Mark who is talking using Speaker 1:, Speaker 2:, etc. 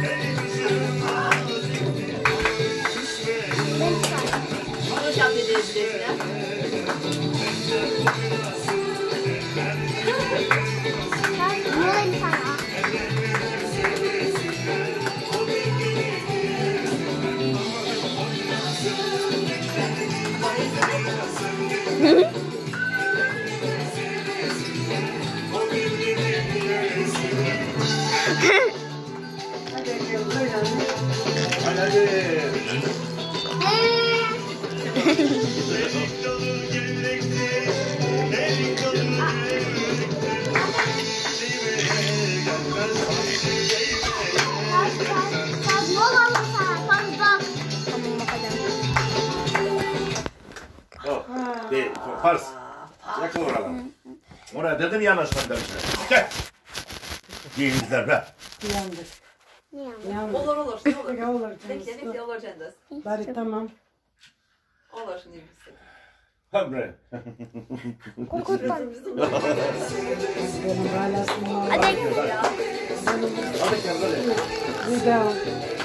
Speaker 1: Konuşalım dediğinizde.
Speaker 2: Fars. Yakın oradan. Oraya dedim yanaşma demişler. Gel. Giyinizler be.
Speaker 3: Yandık.
Speaker 1: Olur olur. Olur.
Speaker 3: Olur.
Speaker 1: Bekle olur Cengiz.
Speaker 3: Bari tamam.
Speaker 1: Olur şimdi.
Speaker 2: Ha bre.
Speaker 3: Benim balasım var.
Speaker 2: Hadi gel böyle.
Speaker 3: Bir daha.